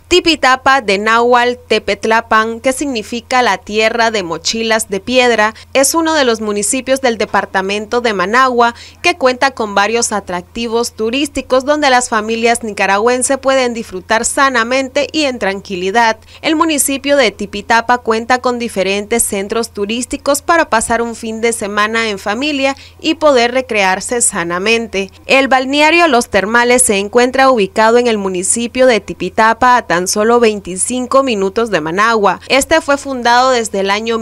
Tipitapa, de náhuatl Tepetlapan, que significa la tierra de mochilas de piedra, es uno de los municipios del departamento de Managua que cuenta con varios atractivos turísticos donde las familias nicaragüenses pueden disfrutar sanamente y en tranquilidad. El municipio de Tipitapa cuenta con diferentes centros turísticos para pasar un fin de semana en familia y poder recrearse sanamente. El balneario Los Termales se encuentra ubicado en el municipio de Tipitapa, a tan solo 25 minutos de Managua. Este fue fundado desde el año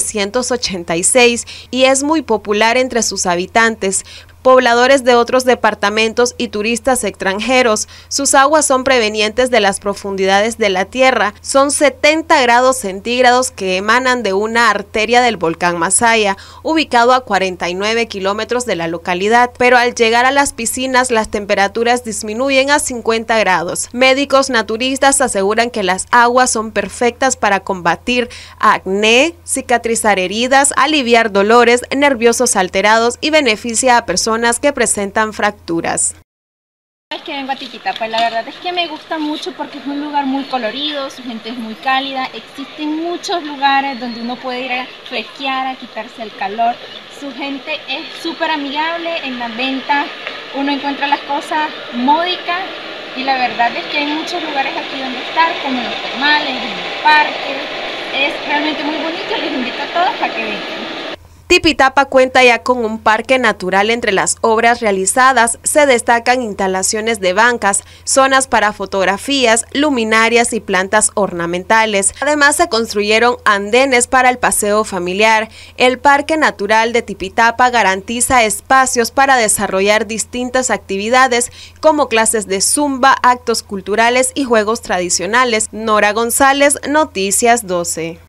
1986 y es muy popular entre sus habitantes, pobladores de otros departamentos y turistas extranjeros. Sus aguas son provenientes de las profundidades de la tierra. Son 70 grados centígrados que emanan de una arteria del volcán Masaya, ubicado a 49 kilómetros de la localidad, pero al llegar a las piscinas las temperaturas disminuyen a 50 grados. Médicos naturistas aseguran que las aguas son perfectas para combatir acné, cicatrizar heridas, aliviar dolores nerviosos alterados y beneficia a personas que presentan fracturas. Es que vengo a Tipitapa, la verdad es que me gusta mucho porque es un lugar muy colorido, su gente es muy cálida, existen muchos lugares donde uno puede ir a fresquear, a quitarse el calor, su gente es súper amigable, en las ventas uno encuentra las cosas módicas y la verdad es que hay muchos lugares aquí donde estar, como los termales, en el parque, es realmente muy bonito y les invito a todos a que vengan. Tipitapa cuenta ya con un parque natural. Entre las obras realizadas se destacan instalaciones de bancas, zonas para fotografías, luminarias y plantas ornamentales. Además se construyeron andenes para el paseo familiar. El Parque Natural de Tipitapa garantiza espacios para desarrollar distintas actividades como clases de zumba, actos culturales y juegos tradicionales. Nora González, Noticias 12.